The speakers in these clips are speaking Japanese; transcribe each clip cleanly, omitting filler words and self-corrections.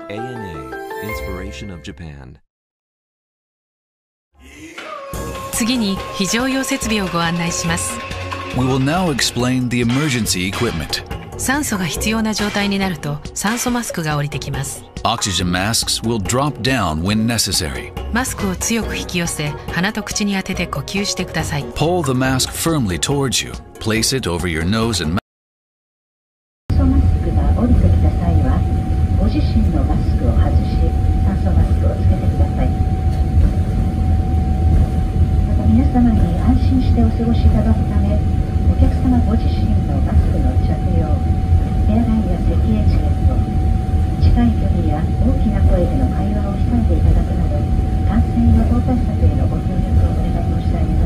ANA Inspiration of Japan。 次に非常用設備をご案内します。 We will now explain the emergency equipment. 酸素が必要な状態になると酸素マスクが降りてきます。 Oxygen masks will drop down when necessary. マスクを強く引き寄せ、鼻と口に当てて呼吸してください。 Pull the mask firmly towards you. Place it over your nose and mouth. 酸素マスクが降りてきた際は、ご自身のマスクを外し、酸素マスクをつけてください。また皆様に安心してお過ごしいただくため、お客様ご自身のマスクの着用、手洗いや咳エチケット、近い距離や大きな声での会話を控えていただくなど、感染予防対策へのご協力をお願い申し上げます。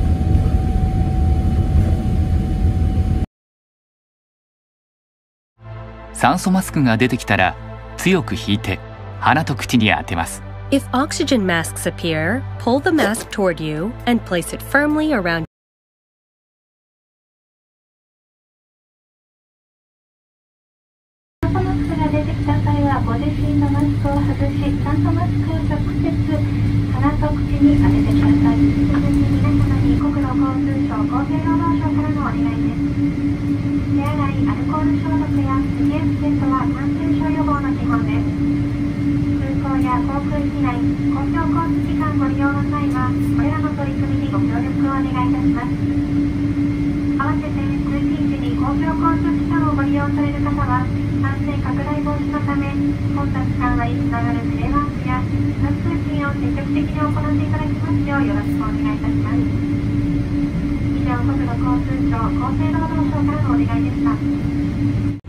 酸素マスクが出てきたら強く引いて鼻と口に当てます。 If oxygen masks appear, pull the mask toward you and place it firmly around. 酸素マスクが出てきた際は、ご自身のマスクを外し、酸素マスクを直接鼻と口に当ててください。続き皆様に国土交通省厚生労働省からのお願いです。手洗い、アルコール消毒や咳エチケットは感染症予防の基本です。空港や航空機内、公共交通機関ご利用の際は、これらの取り組みにご協力をお願いいたします。合わせて通勤時に公共交通機関をご利用される方は、感染拡大防止のため、混雑緩和につながるテレワークや自宅通勤を積極的に行っていただきますようよろしくお願いいたします。以上、国土交通省厚生労働省からのお願いでした。